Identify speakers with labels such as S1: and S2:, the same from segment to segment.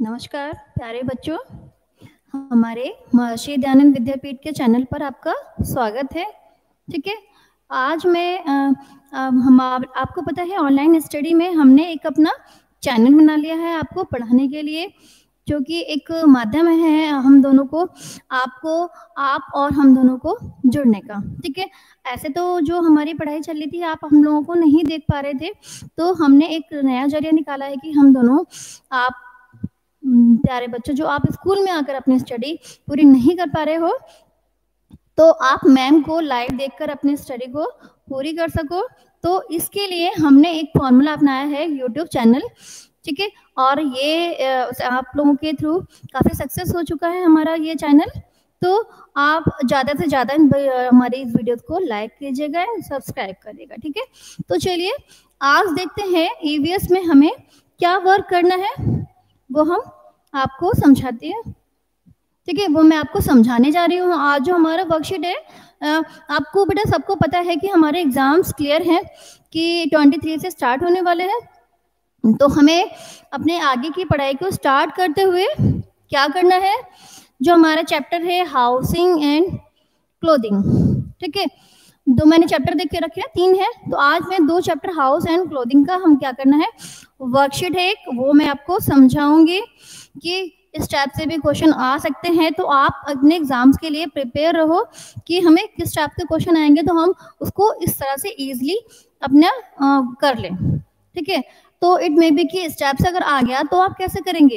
S1: नमस्कार प्यारे बच्चों, हमारे महर्षि दयानंद विद्यापीठ के चैनल पर आपका स्वागत है। ठीक है, आज मैं आपको पता है ऑनलाइन स्टडी में हमने एक अपना चैनल बना लिया है आपको पढ़ाने के लिए, जो कि एक माध्यम है हम दोनों को, आप और हम दोनों को जुड़ने का। ठीक है, ऐसे तो जो हमारी पढ़ाई चल रही थी आप हम लोगों को नहीं देख पा रहे थे, तो हमने एक नया जरिया निकाला है कि हम दोनों, आप प्यारे बच्चों जो आप स्कूल में आकर अपनी स्टडी पूरी नहीं कर पा रहे हो, तो आप मैम को लाइव देखकर अपनी स्टडी को पूरी कर सको। तो इसके लिए हमने एक फॉर्मूला अपनाया है यूट्यूब चैनल। ठीक है, और ये आप लोगों के थ्रू काफ़ी सक्सेस हो चुका है हमारा ये चैनल। तो आप ज़्यादा से ज़्यादा हमारी इस वीडियो को लाइक कीजिएगा, सब्सक्राइब करिएगा। ठीक है, तो चलिए आज देखते हैं ईवीएस में हमें क्या वर्क करना है, वो हम आपको समझाती है। ठीक है, वो मैं आपको समझाने जा रही हूँ। आज जो हमारा वर्कशीट है, आपको बेटा सबको पता है कि हमारे एग्जाम्स क्लियर हैं कि 23 से स्टार्ट होने वाले हैं। तो हमें अपने आगे की पढ़ाई को स्टार्ट करते हुए क्या करना है, जो हमारा चैप्टर है हाउसिंग एंड क्लोथिंग। ठीक है, दो मैंने चैप्टर देख के रखे हैं, 3 है, तो आज मैं 2 चैप्टर हाउस एंड क्लोथिंग का हम क्या करना है, वर्कशीट है एक, वो मैं आपको समझाऊंगी कि इस टाइप से भी क्वेश्चन आ सकते हैं। तो आप अपने एग्जाम्स के लिए प्रिपेयर रहो कि हमें किस टाइप के क्वेश्चन आएंगे, तो हम उसको इस तरह से इजीली अपना कर लें। ठीक है, तो इट मे बी कि इस टाइप से अगर आ गया तो आप कैसे करेंगे।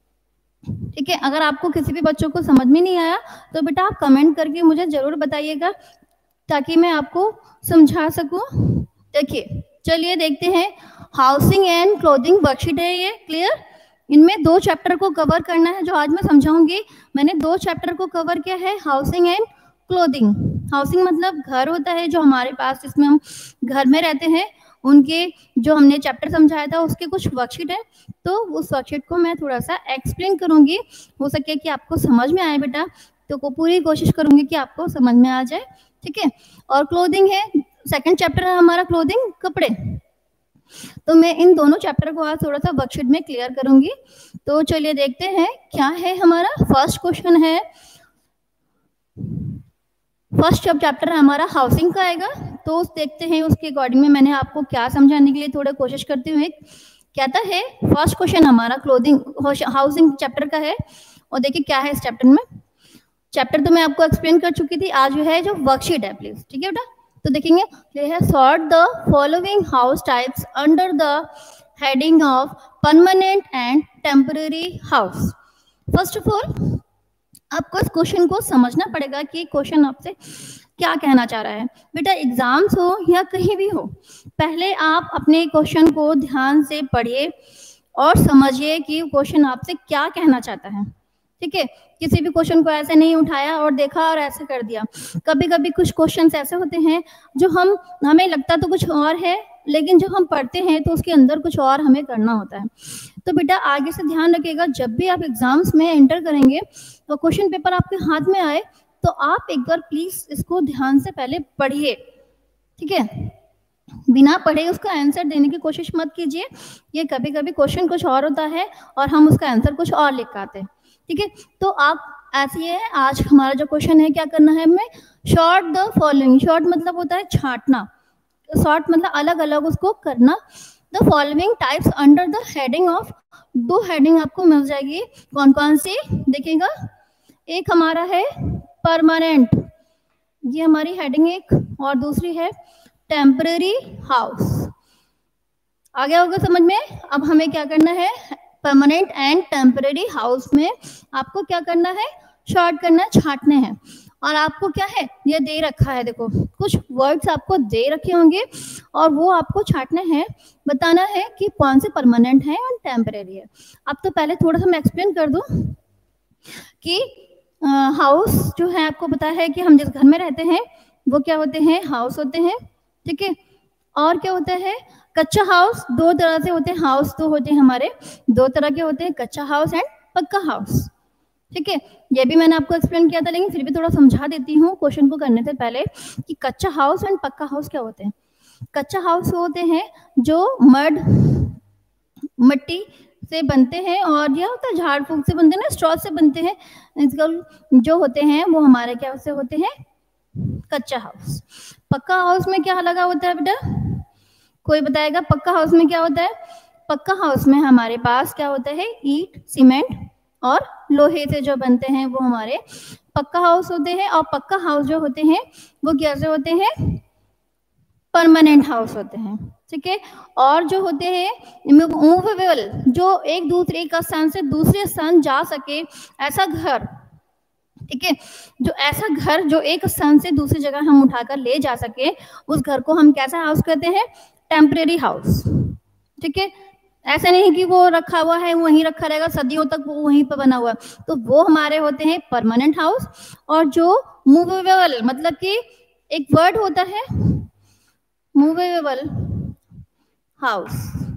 S1: ठीक है, अगर आपको किसी भी बच्चों को समझ में नहीं आया तो बेटा आप कमेंट करके मुझे जरूर बताइएगा, ताकि मैं आपको समझा सकूं। देखिए, चलिए देखते हैं, हाउसिंग एंड क्लोथिंग वर्कशीट है ये, क्लियर। इनमें 2 चैप्टर को कवर करना है जो आज मैं समझाऊंगी। मैंने 2 चैप्टर को कवर किया है, हाउसिंग एंड क्लोथिंग। हाउसिंग मतलब घर होता है जो हमारे पास, जिसमें हम घर में रहते हैं, उनके जो हमने चैप्टर समझाया था उसके कुछ वर्कशीट है, तो उस वर्कशीट को मैं थोड़ा सा एक्सप्लेन करूंगी। हो सके कि आपको समझ में आए बेटा, तो पूरी कोशिश करूंगी कि आपको समझ में आ जाए। ठीक है, और क्लोथिंग है, सेकंड चैप्टर है हमारा क्लोथिंग, कपड़े। तो मैं इन दोनों चैप्टर को आज थोड़ा सा वर्कशीट में क्लियर करूंगी। तो चलिए देखते हैं क्या है हमारा फर्स्ट क्वेश्चन है। फर्स्ट चैप्टर है हमारा हाउसिंग का आएगा, तो देखते हैं उसके अकॉर्डिंग में मैंने आपको क्या समझाने के लिए थोड़ा कोशिश करती हूँ। कहता है फर्स्ट क्वेश्चन हमारा क्लोथिंग हाउसिंग चैप्टर का है, और देखिए क्या है इस चैप्टर में। चैप्टर तो मैं आपको एक्सप्लेन कर चुकी थी, आज जो है जो वर्कशीट है प्लीज। ठीक है बेटा, तो देखेंगे, sort the following house types under the heading of permanent and temporary house. First of all आपको इस क्वेश्चन को समझना पड़ेगा कि क्वेश्चन आपसे क्या कहना चाह रहा है। बेटा एग्जाम्स हो या कहीं भी हो, पहले आप अपने क्वेश्चन को ध्यान से पढ़िए और समझिए कि क्वेश्चन आपसे क्या कहना चाहता है। ठीक है, किसी भी क्वेश्चन को ऐसे नहीं उठाया और देखा और ऐसे कर दिया। कभी कभी कुछ क्वेश्चंस ऐसे होते हैं जो हमें लगता तो कुछ और है, लेकिन जब हम पढ़ते हैं तो उसके अंदर कुछ और हमें करना होता है। तो बेटा आगे से ध्यान रखिएगा, जब भी आप एग्जाम्स में एंटर करेंगे तो क्वेश्चन पेपर आपके हाथ में आए तो आप एक बार प्लीज इसको ध्यान से पहले पढ़िए। ठीक है, बिना पढ़े उसका आंसर देने की कोशिश मत कीजिए। ये कभी कभी क्वेश्चन कुछ और होता है और हम उसका आंसर कुछ और लिख आते हैं। ठीक है, तो आप ऐसे है, आज हमारा जो क्वेश्चन है क्या करना है हमें, शॉर्ट द फॉलोइंग। शॉर्ट मतलब होता है छांटना, शॉर्ट मतलब अलग अलग उसको करना। The following types under the heading of, 2 heading आपको मिल जाएगी। कौन कौन सी देखिएगा, एक हमारा है परमानेंट, ये हमारी हेडिंग एक, और दूसरी है टेम्पररी हाउस। आ गया होगा समझ में। अब हमें क्या करना है, परमानेंट एंड टेम्पररी हाउस में आपको क्या करना है, शॉर्ट करना है, छांटने हैं। और आपको क्या है, ये दे रखा है, देखो कुछ वर्ड्स आपको दे रखे होंगे और वो आपको छांटने हैं, बताना है कि कौन से परमानेंट है और टेम्पररी है। अब तो पहले थोड़ा सा मैं एक्सप्लेन कर दूं कि हाउस जो है, आपको पता है कि हम जिस घर में रहते हैं वो क्या होते हैं, हाउस होते हैं। ठीक है, और क्या होता है, कच्चा हाउस। 2 तरह से होते हैं हाउस, तो होते हैं हमारे 2 तरह के होते हैं, कच्चा हाउस एंड पक्का हाउस। ठीक है, ये भी मैंने आपको एक्सप्लेन किया था, लेकिन फिर भी थोड़ा समझा देती हूँ क्वेश्चन को करने से पहले कि कच्चा हाउस एंड पक्का हाउस क्या होते हैं। कच्चा हाउस होते हैं जो मिट्टी से बनते हैं और यह होता है झाड़ फूक से बनते हैं ना, स्ट्रॉ से बनते हैं। जो होते हैं वो हमारे क्या से होते हैं, कच्चा हाउस। पक्का हाउस में क्या लगा होता है बेटा, कोई बताएगा पक्का हाउस में क्या होता है? पक्का हाउस में हमारे पास क्या होता है, ईंट, सीमेंट और लोहे से जो बनते हैं वो हमारे पक्का हाउस होते हैं। और पक्का हाउस जो होते हैं वो कैसे होते हैं, परमानेंट हाउस होते हैं, ठीक है। और जो होते हैं मूवेबल, जो एक स्थान से दूसरे स्थान जा सके, ऐसा घर, ठीक है, जो ऐसा घर जो एक स्थान से दूसरी जगह हम उठाकर ले जा सके, उस घर को हम कैसा हाउस कहते हैं, टेम्परेरी हाउस, ठीक है। ऐसा नहीं कि वो रखा हुआ है वहीं रखा रहेगा सदियों तक, वो वहीं पर बना हुआ, तो वो हमारे होते हैं परमानेंट हाउस। और जो मूवेबल, मतलब कि एक वर्ड होता है मूवेबल हाउस,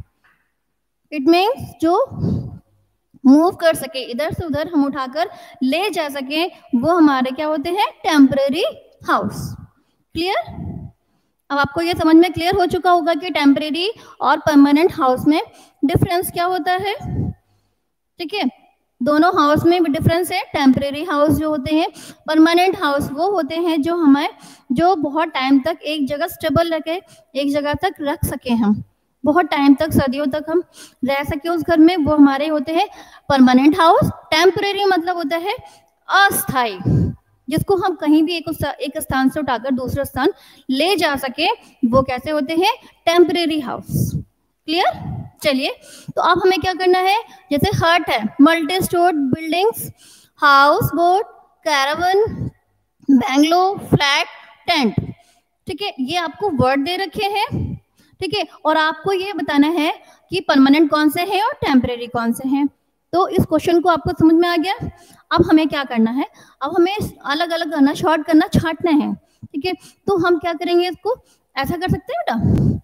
S1: इट मीन्स जो मूव कर सके, इधर से उधर हम उठाकर ले जा सके, वो हमारे क्या होते हैं, टेम्परेरी हाउस। क्लियर? अब आपको ये समझ में क्लियर हो चुका होगा कि टेम्परेरी और परमानेंट हाउस में डिफरेंस क्या होता है, ठीक है। दोनों हाउस में भी डिफरेंस है। टेम्परेरी हाउस जो होते हैं, परमानेंट हाउस वो होते हैं जो हमें, जो बहुत टाइम तक एक जगह स्टेबल रखे, एक जगह तक रख सके, हम बहुत टाइम तक, सदियों तक हम रह सके उस घर में, वो हमारे होते हैं परमानेंट हाउस। टेम्परेरी मतलब होता है अस्थाई, जिसको हम कहीं भी एक स्थान से उठाकर दूसरे स्थान ले जा सके, वो कैसे होते हैं, टेम्परेरी हाउस। क्लियर? चलिए, तो अब हमें क्या करना है, जैसे हट है, multi storeyed buildings, house boat, caravan, bungalow, flat, tent, ठीक है, ये आपको वर्ड दे रखे हैं, ठीक है। और आपको ये बताना है कि परमानेंट कौन से हैं और टेम्परेरी कौन से हैं। तो इस क्वेश्चन को आपको समझ में आ गया। अब हमें क्या करना है, अब हमें अलग अलग करना, शॉर्ट करना, छांटना है, ठीक है। तो हम क्या करेंगे, इसको ऐसा कर सकते हैं बेटा,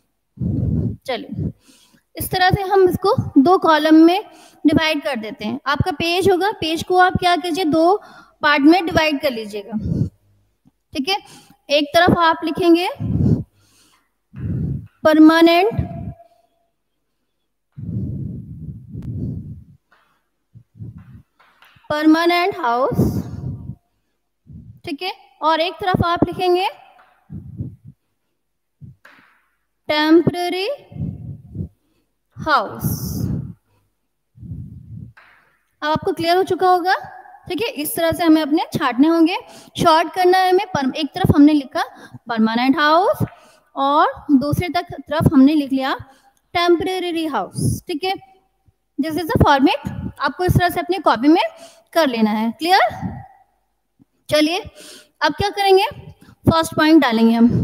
S1: चलिए इस तरह से हम इसको दो कॉलम में डिवाइड कर देते हैं। आपका पेज होगा, पेज को आप क्या कीजिए, दो पार्ट में डिवाइड कर लीजिएगा, ठीक है। एक तरफ आप लिखेंगे परमानेंट हाउस, ठीक है, और एक तरफ आप लिखेंगे टेम्पररी हाउस। अब आपको क्लियर हो चुका होगा, ठीक है। इस तरह से हमें अपने छांटने होंगे, शॉर्ट करना है हमें। एक तरफ हमने लिखा परमानेंट हाउस और दूसरी तरफ हमने लिख लिया टेम्परेरी हाउस, ठीक है। दिस इज द फॉर्मेट, आपको इस तरह से अपनी कॉपी में कर लेना है। क्लियर? चलिए अब क्या करेंगे, फर्स्ट पॉइंट डालेंगे हम,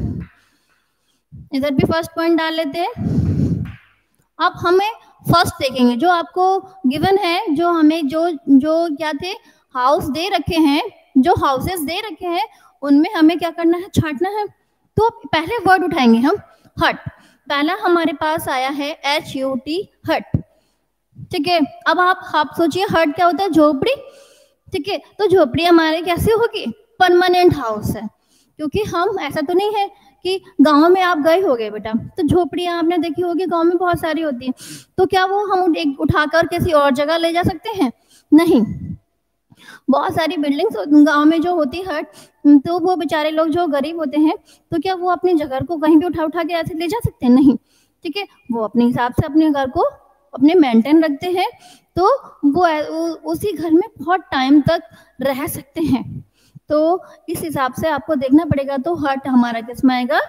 S1: इधर भी फर्स्ट पॉइंट डाल लेते हैं। अब हमें फर्स्ट देखेंगे, जो आपको गिवन है, जो हमें जो क्या थे, हाउस दे रखे हैं, जो हाउसेस दे रखे हैं, उनमें हमें क्या करना है, छांटना है। तो पहले वर्ड उठाएंगे हम, हट। पहला हमारे पास आया है HUT, हट, ठीक है। अब आप सोचिए हट क्या होता है, झोपड़ी, ठीक है। तो झोपड़ी हमारे कैसे होगी, परमानेंट हाउस है, क्योंकि हम, ऐसा तो नहीं है कि गांव में आप गए होगे बेटा, तो झोपड़ियां आपने देखी होगी, गांव में बहुत सारी होती है, तो क्या वो हम उठाकर किसी और जगह ले जा सकते हैं? नहीं। बहुत सारी बिल्डिंग्स गांव में जो होती है, तो वो बेचारे लोग जो गरीब होते हैं, तो क्या वो अपने घर को कहीं भी उठा के ऐसे ले जा सकते हैं? नहीं, ठीक है। वो अपने हिसाब से अपने घर को अपने मेंटेन रखते हैं, तो वो उसी घर में बहुत टाइम तक रह सकते हैं। तो इस हिसाब से आपको देखना पड़ेगा। तो हट हमारा किस में आएगा,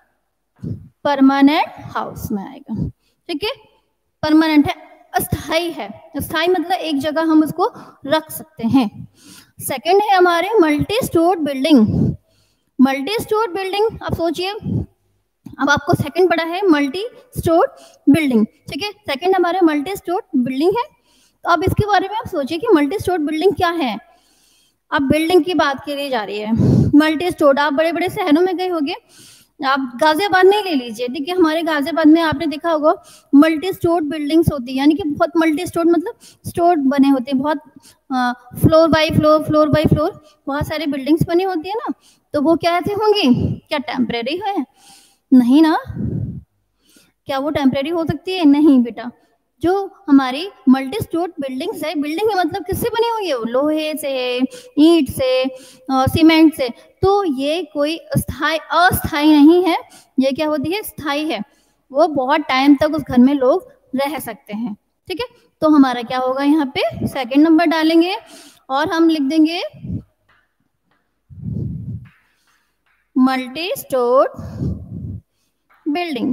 S1: परमानेंट हाउस में आएगा, ठीक है। परमानेंट है, अस्थाई है, अस्थाई मतलब एक जगह हम उसको रख सकते हैं। सेकंड है हमारे multi storeyed building. Multi storeyed building, अब सोचिए, अब आपको सेकंड पड़ा है मल्टी स्टोर्ड बिल्डिंग, ठीक है। सेकंड हमारे मल्टी स्टोर्ड बिल्डिंग है। तो अब इसके बारे में आप सोचिए कि मल्टी स्टोर्ड बिल्डिंग क्या है। अब बिल्डिंग की बात की जा रही है, मल्टी स्टोर्ड, आप बड़े बड़े शहरों में गए होंगे, आप गाजियाबाद में ले लीजिए, ठीक है। हमारे गाजियाबाद में आपने देखा होगा मल्टी स्टोर्ड बिल्डिंग्स होती है, यानी कि बहुत मल्टी स्टोर्ड मतलब स्टोर बने होते हैं, बहुत फ्लोर बाय फ्लोर बहुत सारी बिल्डिंग्स बनी होती है ना। तो वो क्या ऐसे होंगी, क्या टेम्परेरी है? नहीं ना। क्या वो टेम्परेरी हो सकती है? नहीं बेटा, जो हमारी मल्टी स्टोर बिल्डिंग्स है, बिल्डिंग है मतलब किससे बनी हुई है, लोहे से, ईंट से, सीमेंट से, तो ये कोई अस्थाई नहीं है, ये क्या होती है, स्थाई है, वो बहुत टाइम तक उस घर में लोग रह सकते हैं। ठीक है, तो हमारा क्या होगा, यहाँ पे सेकंड नंबर डालेंगे और हम लिख देंगे मल्टी स्टोर बिल्डिंग।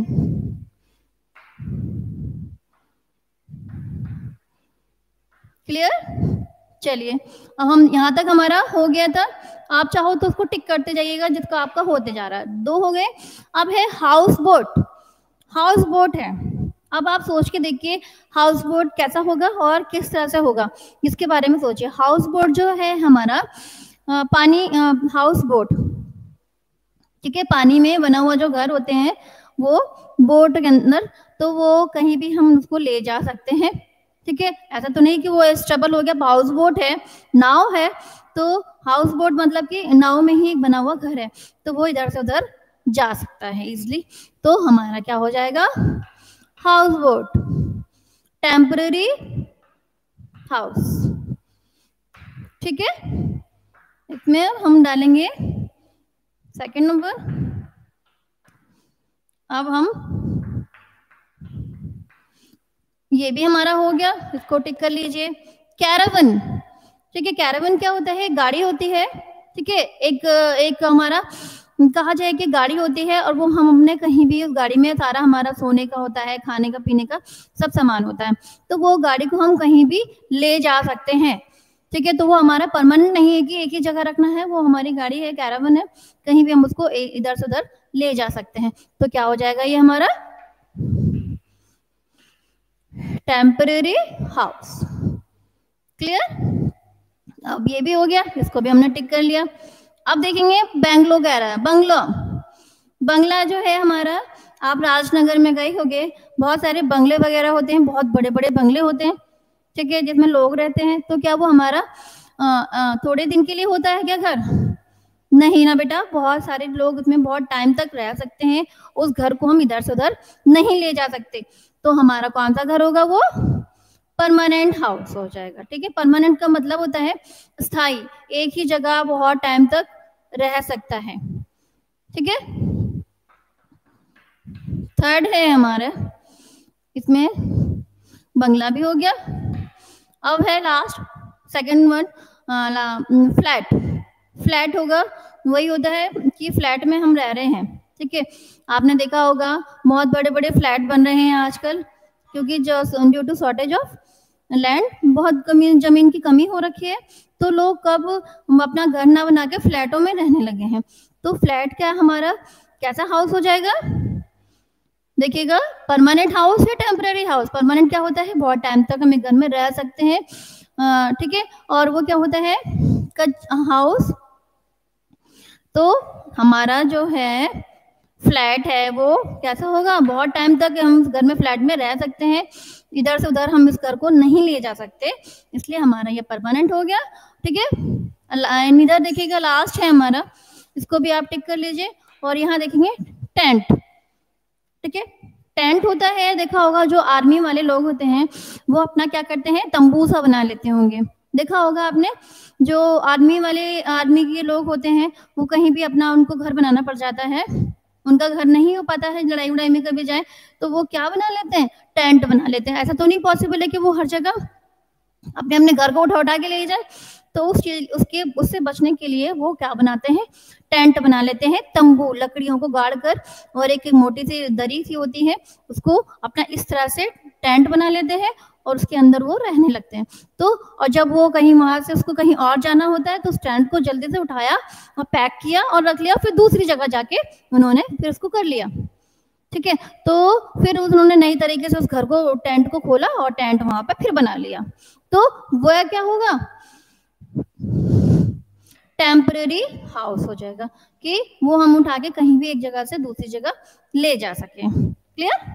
S1: क्लियर? चलिए, अब हम यहाँ तक हमारा हो गया था, आप चाहो तो उसको टिक करते जाइएगा जिसका आपका होते जा रहा है। 2 हो गए। अब है हाउस बोट। हाउस बोट है, अब आप सोच के देखिए हाउस बोट कैसा होगा और किस तरह से होगा, इसके बारे में सोचिए। हाउस बोट जो है हमारा पानी, हाउस बोट, ठीक है, पानी में बना हुआ जो घर होते हैं वो बोट के अंदर, तो वो कहीं भी हम उसको ले जा सकते हैं। ठीक है, ऐसा तो नहीं कि वो स्टेबल हो गया, हाउस बोट है, नाव है, तो हाउस बोट मतलब कि नाव में ही एक बना हुआ घर है, तो वो इधर से उधर जा सकता है इजिली। तो हमारा क्या हो जाएगा, हाउस बोट, टेम्पररी हाउस। ठीक है, इसमें हम डालेंगे सेकंड नंबर। अब हम, ये भी हमारा हो गया, इसको टिक कर लीजिए। कैरावन, ठीक है, कैरावन क्या होता है, गाड़ी होती है। ठीक है, एक हमारा कहा जाए कि गाड़ी होती है और वो हम अपने कहीं भी उस गाड़ी में सारा हमारा सोने का होता है, खाने का, पीने का सब सामान होता है, तो वो गाड़ी को हम कहीं भी ले जा सकते हैं। ठीक है, तो वो हमारा परमानेंट नहीं है कि एक ही जगह रखना है, वो हमारी गाड़ी है, कैरावन है, कहीं भी हम उसको इधर से उधर ले जा सकते हैं। तो क्या हो जाएगा, ये हमारा टेम्पररी हाउस। क्लियर? अब ये भी हो गया, इसको भी हमने टिक कर लिया। अब देखेंगे बैंगलो कह रहा है, बंगलो। बंगला जो है हमारा, आप राजनगर में गए होंगे, बहुत सारे बंगले वगैरह होते हैं, बहुत बड़े बड़े बंगले होते हैं, ठीक है, जिसमें लोग रहते हैं। तो क्या वो हमारा थोड़े दिन के लिए होता है क्या घर? नहीं ना बेटा, बहुत सारे लोग उसमें बहुत टाइम तक रह सकते हैं, उस घर को हम इधर से उधर नहीं ले जा सकते। तो हमारा कौन सा घर होगा, वो परमानेंट हाउस हो जाएगा। ठीक है, परमानेंट का मतलब होता है स्थायी, एक ही जगह बहुत टाइम तक रह सकता है। ठीक है, थर्ड है हमारा, इसमें बंगला भी हो गया। अब है last second one, flat. Flat होगा, वही होता है कि फ्लैट में हम रह रहे हैं। ठीक है, आपने देखा होगा बहुत बड़े बड़े फ्लैट बन रहे हैं आजकल, क्योंकि जो due to shortage of land, बहुत कमी, जमीन की कमी हो रखी है, तो लोग कब अपना घर ना बना के फ्लैटों में रहने लगे हैं। तो फ्लैट क्या हमारा कैसा हाउस हो जाएगा, देखिएगा, परमानेंट हाउस या टेम्पररी हाउस। परमानेंट क्या होता है, बहुत टाइम तक हम एक घर में रह सकते हैं। ठीक है, और वो क्या होता है, हाउस। तो हमारा जो है फ्लैट है वो कैसा होगा, बहुत टाइम तक हम घर में फ्लैट में रह सकते हैं, इधर से उधर हम इस घर को नहीं ले जा सकते, इसलिए हमारा ये परमानेंट हो गया। ठीक है, इधर देखिएगा लास्ट है हमारा, इसको भी आप टिक कर लीजिए। और यहाँ देखेंगे टेंट। ठीक है, टेंट होता है, देखा होगा जो आर्मी वाले लोग होते हैं वो अपना क्या करते हैं, तंबू सा बना लेते होंगे, देखा होगा आपने। जो आर्मी के लोग होते हैं वो कहीं भी अपना उनको घर बनाना पड़ जाता है, उनका घर नहीं हो पाता है, लड़ाई उड़ाई में कभी जाए तो वो क्या बना लेते हैं, टेंट बना लेते हैं। ऐसा तो नहीं पॉसिबल है कि वो हर जगह अपने अपने घर को उठा उठा के ले जाए, तो उससे बचने के लिए वो क्या बनाते हैं, टेंट बना लेते हैं, तंबू, लकड़ियों को गाड़ कर, और एक मोटी सी दरी सी होती है, उसको अपना इस तरह से टेंट बना लेते हैं और उसके अंदर वो रहने लगते हैं। तो और जब वो कहीं वहां से उसको कहीं और जाना होता है तो उस टेंट को जल्दी से उठाया और पैक किया और रख लिया, फिर दूसरी जगह जाके उन्होंने फिर उसको कर लिया। ठीक है, तो फिर उन्होंने नई तरीके से उस घर को, टेंट को खोला और टेंट वहां पर फिर बना लिया। तो वो क्या होगा, टेम्पररी हाउस हो जाएगा, कि वो हम उठा के कहीं भी एक जगह से दूसरी जगह ले जा सके। क्लियर?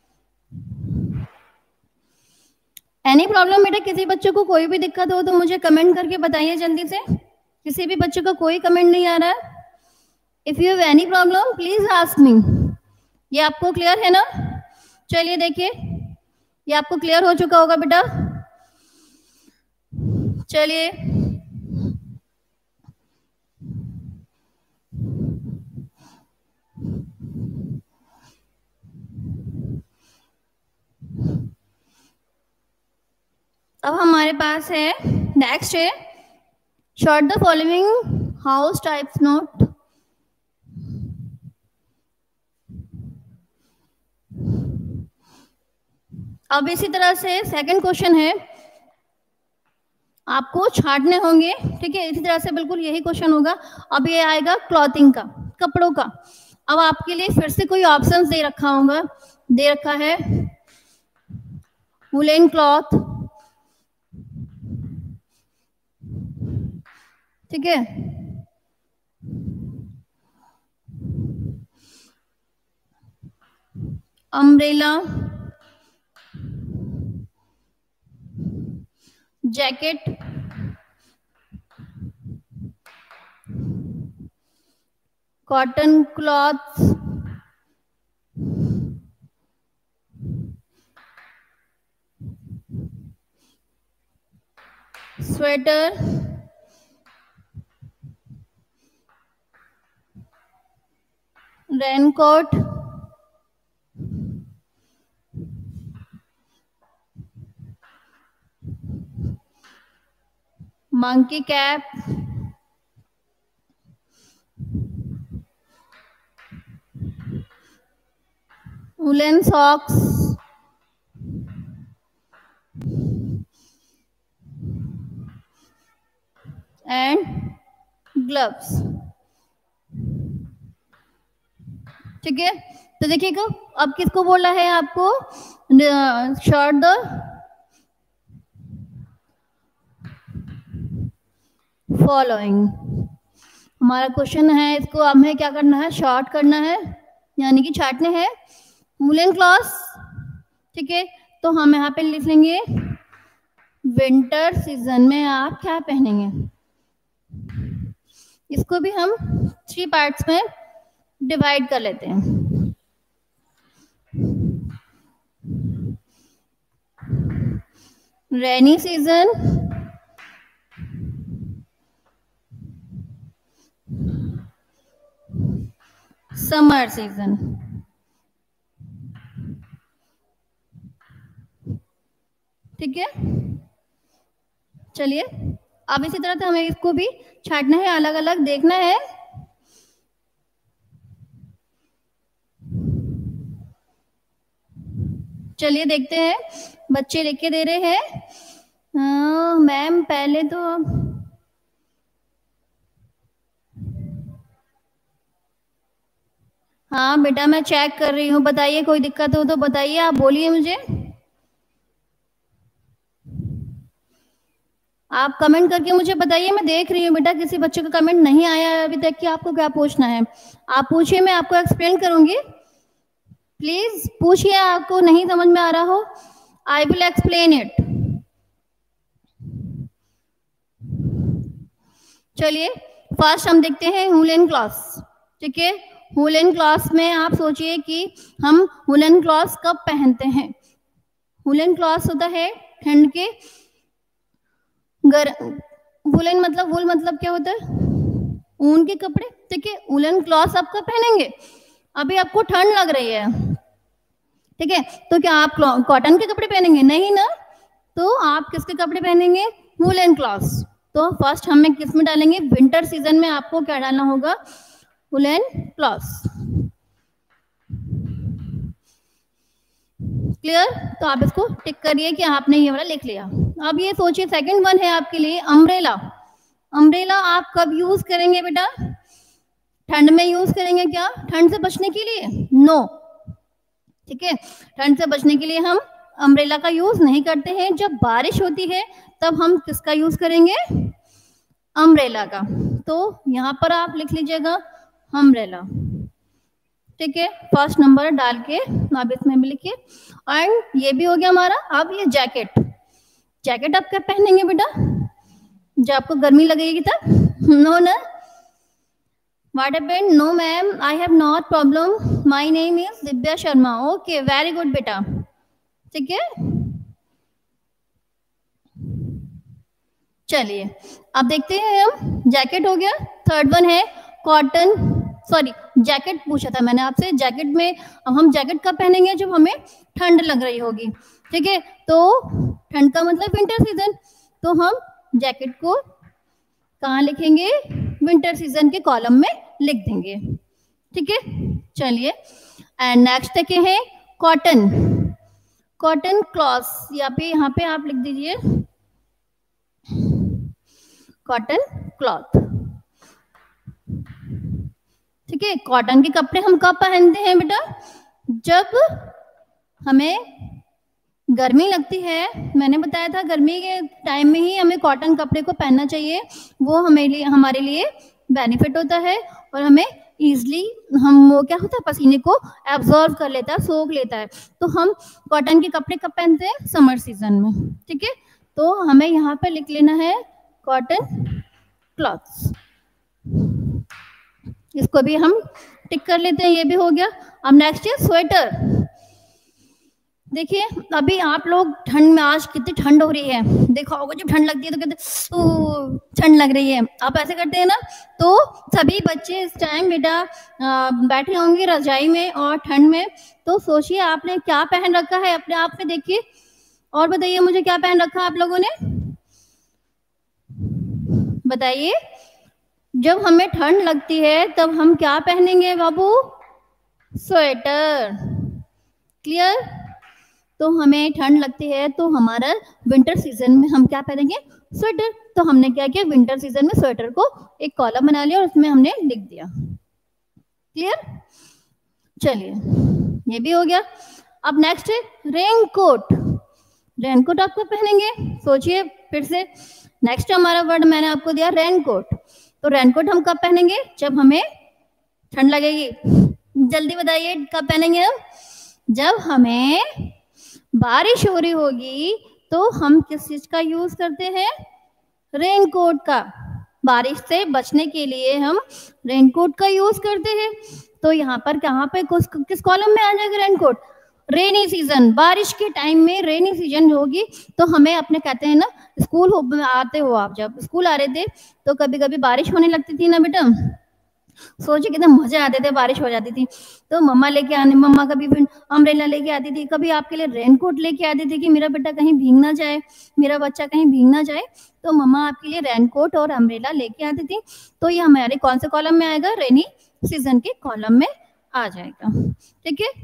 S1: एनी प्रॉब्लम बेटा, किसी बच्चे को कोई भी दिक्कत हो तो मुझे कमेंट करके बताइए जल्दी से, किसी भी बच्चे का कोई कमेंट नहीं आ रहा है। If you have any problem please ask me. ये आपको क्लियर है ना? चलिए देखिए, ये आपको क्लियर हो चुका होगा बेटा। चलिए अब हमारे पास है नेक्स्ट है short the following house types note. अब इसी तरह से सेकंड क्वेश्चन है, आपको छांटने होंगे, ठीक है। इसी तरह से बिल्कुल यही क्वेश्चन होगा। अब ये आएगा क्लॉथिंग का, कपड़ों का। अब आपके लिए फिर से कोई ऑप्शंस दे रखा होगा, दे रखा है वुलन क्लॉथ, ठीक है, umbrella, jacket, cotton cloth, sweater, raincoat, monkey cap, woollen socks, and gloves, ठीक है। तो देखिएगा अब किसको बोला है आपको, शॉर्ट द फॉलोइंग। हमारा क्वेश्चन है, इसको हमें क्या करना है, शॉर्ट करना है, यानी कि छांटने हैं वुलन क्लॉथ्स, ठीक है। तो हम यहाँ पे लिख लेंगे विंटर सीजन में आप क्या पहनेंगे। इसको भी हम 3 पार्ट्स में डिवाइड कर लेते हैं। रेनी सीजन, समर सीजन, ठीक है। चलिए अब इसी तरह से हमें इसको भी छांटना है, अलग अलग देखना है। चलिए देखते हैं, बच्चे लिख के दे रहे हैं। मैम पहले तो हाँ बेटा मैं चेक कर रही हूँ, बताइए कोई दिक्कत हो तो बताइए, आप बोलिए मुझे, आप कमेंट करके मुझे बताइए। मैं देख रही हूँ बेटा किसी बच्चे का कमेंट नहीं आया है अभी तक कि आपको क्या पूछना है। आप पूछिए, मैं आपको एक्सप्लेन करूंगी। प्लीज पूछिए, आपको नहीं समझ में आ रहा हो, आई विल एक्सप्लेन इट। चलिए फर्स्ट हम देखते हैं वुलन क्लॉथ्स, ठीक है। वुलन क्लॉथ्स में आप सोचिए कि हम वुलन क्लॉथ्स कब पहनते हैं। वुलन क्लॉथ्स होता है ठंड के वुलन मतलब वुल मतलब क्या होता है, ऊन के कपड़े, ठीक है। वुलन क्लॉथ्स आप कब पहनेंगे, अभी आपको ठंड लग रही है, ठीक है। तो क्या आप कॉटन के कपड़े पहनेंगे, नहीं ना। तो आप किसके कपड़े पहनेंगे, वुलन क्लॉथ्स। तो फर्स्ट हमें किस में डालेंगे, विंटर सीजन में आपको क्या डालना होगा, वुलन क्लॉथ्स। क्लियर, तो आप इसको टिक करिए कि आपने ये वाला लिख लिया। अब ये सोचिए सेकंड वन है आपके लिए अम्ब्रेला। अम्ब्रेला आप कब यूज करेंगे बेटा, ठंड में यूज करेंगे क्या, ठंड से बचने के लिए, नो, ठीक है। ठंड से बचने के लिए हम अम्ब्रेला का यूज नहीं करते हैं। जब बारिश होती है तब हम किसका यूज करेंगे, अम्ब्रेला का। तो यहाँ पर आप लिख लीजिएगा अम्ब्रेला, ठीक है। फर्स्ट नंबर डाल के आप इसमें भी लिखिए। एंड ये भी हो गया हमारा। अब ये जैकेट, जैकेट आप कब पहनेंगे बेटा, जब आपको गर्मी लगेगी तब, नो ना। What happened? No ma'am, I have not problem. My name is Divya Sharma. Okay very good बेटा, ठीक है। चलिए अब देखते हैं हम, जैकेट हो गया। थर्ड वन है कॉटन, सॉरी जैकेट पूछा था मैंने आपसे। जैकेट में अब हम जैकेट कब पहनेंगे? जब हमें ठंड लग रही होगी, ठीक है। तो ठंड का मतलब विंटर सीजन, तो हम जैकेट को कहाँ लिखेंगे? विंटर सीजन के कॉलम में लिख देंगे, ठीक है। चलिए एंड नेक्स्ट देखे हैं कॉटन। कॉटन क्लॉथ्स, यहाँ पे आप लिख दीजिए कॉटन क्लॉथ, ठीक है। कॉटन के कपड़े हम कब पहनते हैं बेटा? जब हमें गर्मी लगती है। मैंने बताया था गर्मी के टाइम में ही हमें कॉटन कपड़े को पहनना चाहिए, वो हमारे लिए बेनिफिट होता है और हमें इजली वो क्या होता है, पसीने को एब्जॉर्ब कर लेता है, सोख लेता है। तो हम कॉटन के कपड़े कब पहनते हैं? समर सीजन में, ठीक है। तो हमें यहाँ पे लिख लेना है कॉटन क्लॉथ्स, इसको भी हम टिक कर लेते हैं, ये भी हो गया। अब नेक्स्ट है स्वेटर। देखिए अभी आप लोग ठंड में, आज कितनी ठंड हो रही है, देखा होगा जब ठंड लगती है तो कहते ठंड लग रही है, आप ऐसे करते हैं ना। तो सभी बच्चे इस टाइम बेटा बैठे होंगे रजाई में और ठंड में, तो सोचिए आपने क्या पहन रखा है, अपने आप में देखिए और बताइए मुझे क्या पहन रखा है आप लोगों ने, बताइए। जब हमें ठंड लगती है तब हम क्या पहनेंगे बाबू? Sweater, clear. तो हमें ठंड लगती है तो हमारा विंटर सीजन में हम क्या पहनेंगे? स्वेटर। तो हमने क्या किया, विंटर सीजन में स्वेटर को एक कॉलम बना लिया और उसमें हमने लिख दिया, क्लियर। चलिए ये भी हो गया। अब नेक्स्ट है रेनकोट। रेनकोट आप कब पहनेंगे? सोचिए फिर से। नेक्स्ट हमारा वर्ड मैंने आपको दिया रेनकोट। तो रेनकोट हम कब पहनेंगे? जब हमें ठंड लगेगी। जल्दी बताइए कब पहनेंगे हम? जब हमें बारिश हो रही होगी तो हम किस चीज का यूज करते हैं? रेनकोट का। बारिश से बचने के लिए हम रेनकोट का यूज करते हैं। तो यहाँ पर कहाँ पे किस कॉलम में आ जाएगा रेनकोट? रेनी सीजन, बारिश के टाइम में रेनी सीजन होगी तो हमें अपने कहते हैं ना, स्कूल आते हो आप, जब स्कूल आ रहे थे तो कभी कभी बारिश होने लगती थी ना बेटा, सोचिए कितने मजे आते थे, बारिश हो जाती थी तो मम्मा कभी अम्ब्रेला लेके आती थी, कभी आपके लिए रेनकोट लेके आती थी कि मेरा बेटा कहीं भीग ना जाए, मेरा बच्चा कहीं भीग ना जाए, तो मम्मा आपके लिए रेनकोट और अम्ब्रेला लेके आती थी। तो ये हमारे कौन से कॉलम में आएगा? रेनी सीजन के कॉलम में आ जाएगा, ठीक है।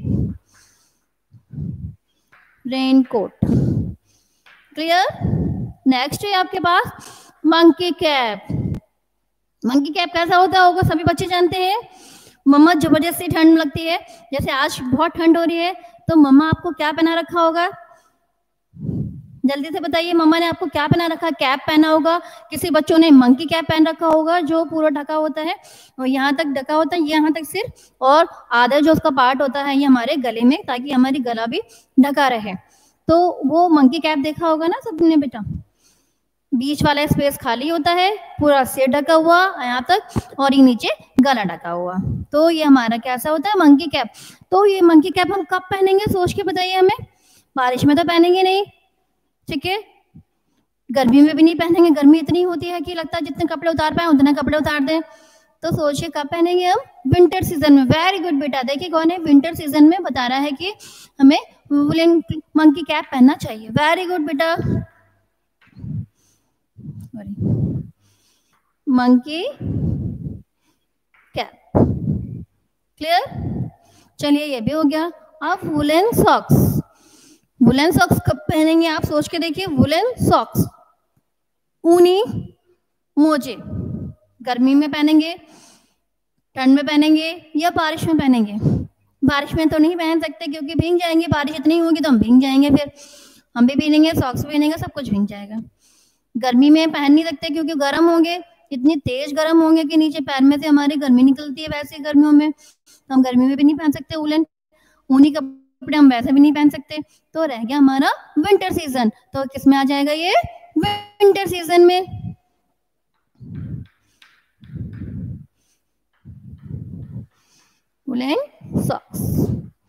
S1: Raincoat, clear. नेक्स्ट है आपके पास मंकी कैप। मंकी कैप कैसा होता होगा सभी बच्चे जानते हैं। मम्मा जबरदस्ती ठंड लगती है, जैसे आज बहुत ठंड हो रही है तो मम्मा आपको क्या पहना रखा होगा? जल्दी से बताइए, मम्मा ने आपको क्या पहना रखा? कैप पहना होगा। किसी बच्चों ने मंकी कैप पहन रखा होगा जो पूरा ढका होता है और यहाँ तक ढका होता है, यहाँ तक सिर, और आधा जो उसका पार्ट होता है ये हमारे गले में, ताकि हमारी गला भी ढका रहे। तो वो मंकी कैप देखा होगा ना सबने बेटा। बीच वाला स्पेस खाली होता है, पूरा सिर ढका हुआ यहाँ तक और ये नीचे गला ढका हुआ, तो ये हमारा कैसा होता है? Monkey cap. तो ये मंकी कैप हम कब पहनेंगे? सोच के बताइए हमें। बारिश में तो पहनेंगे नहीं, ठीक है। गर्मी में भी नहीं पहनेंगे, गर्मी इतनी होती है कि लगता है जितने कपड़े उतार पाए उतने कपड़े उतार दें। तो सोचिए कब पहनेंगे हम? विंटर सीजन में। वेरी गुड बेटा। देखिए कौन है? विंटर सीजन में बता रहा है कि हमें वुलन मंकी कैप पहनना चाहिए। वेरी गुड बेटा, मंकी कैप, क्लियर। चलिए ये भी हो गया। अब वुलन सॉक्स। वुलन सॉक्स कब पहनेंगे आप? सोच के देखिए। वुलन सॉक्स, ऊनी मोजे, गर्मी में पहनेंगे, ठंड में पहनेंगे या बारिश में पहनेंगे? बारिश में तो नहीं पहन सकते क्योंकि भीग जाएंगे, बारिश इतनी होगी तो हम भीग जाएंगे, फिर हम भी भीगेंगे, सॉक्स पहनेंगे, सब कुछ भीग जाएगा। गर्मी में पहन नहीं सकते क्योंकि गर्म होंगे, इतनी तेज गर्म होंगे कि नीचे पैर में से हमारी गर्मी निकलती है वैसे गर्मियों में, तो हम गर्मी में भी नहीं पहन सकते वुलन। ऊनी कपड़े हम वैसे भी नहीं पहन सकते। तो रह गया हमारा विंटर सीजन। तो किस में आ जाएगा ये? विंटर सीजन में। Woollen socks,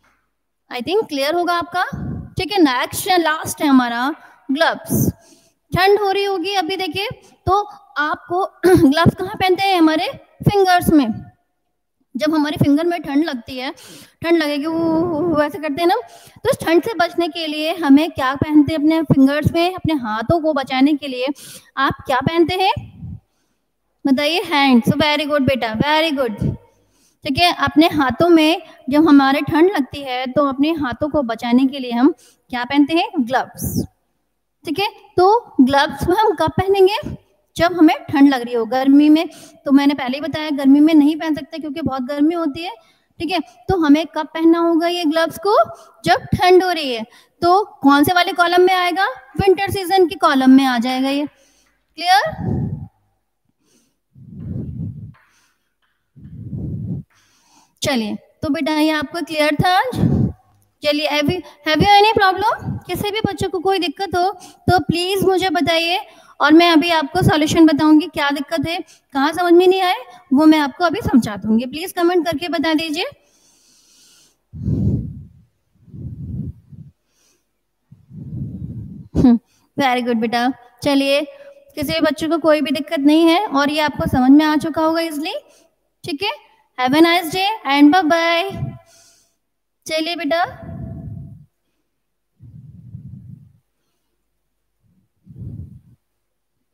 S1: I think clear होगा आपका, ठीक है। नेक्स्ट लास्ट है हमारा ग्लव्स, ठंड हो रही होगी अभी देखिए, तो आपको ग्लव्स कहाँ पहनते हैं, हमारे फिंगर्स में। जब हमारे फिंगर में ठंड लगती है, ठंड लगेगी वो वैसे करते हैं ना, तो इस ठंड से बचने के लिए हमें क्या पहनते हैं अपने फिंगर्स में, अपने हाथों को बचाने के लिए आप क्या पहनते हैं बताइए, हैंड्स। वेरी गुड बेटा, वेरी गुड। ठीक है, अपने हाथों में जब हमारे ठंड लगती है तो अपने हाथों को बचाने के लिए हम क्या पहनते हैं, ग्लव्स। ठीक है, तो ग्लव्स हम कब पहनेंगे, जब हमें ठंड लग रही हो। गर्मी में तो मैंने पहले ही बताया गर्मी में नहीं पहन सकते क्योंकि बहुत गर्मी होती है। ठीक है, तो हमें कब पहनना होगा ये ग्लव्स को, जब ठंड हो रही है। तो कौन से वाले कॉलम में आएगा, विंटर सीजन के कॉलम में आ जाएगा ये। क्लियर? चलिए, तो बेटा ये आपको क्लियर था आज। चलिए, हैव यू एनी प्रॉब्लम, किसी भी बच्चों को कोई दिक्कत हो तो प्लीज मुझे बताइए, और मैं अभी आपको सॉल्यूशन बताऊंगी क्या दिक्कत है, कहाँ समझ में नहीं आए वो मैं आपको अभी समझा दूंगी। प्लीज कमेंट करके बता दीजिए। वेरी गुड बेटा। चलिए, किसी भी बच्चों को कोई भी दिक्कत नहीं है और ये आपको समझ में आ चुका होगा इजली। ठीक है, have a nice day and bye bye. चलिए बेटा।